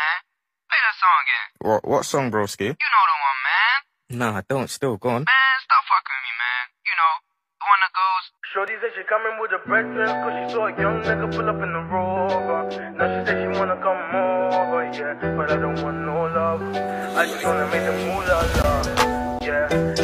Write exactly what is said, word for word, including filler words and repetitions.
man. Play that song again. What, what song, broski? You know the one, man. Nah, I don't. Still, go on. Man, stop fucking with me, man. You know, the one that goes... Shorty said she coming with her brethren, cause she saw a young nigga pull up in the Rover. Now she said she wanna come over, yeah, but I don't want no love. I just wanna make the moolah love, yeah.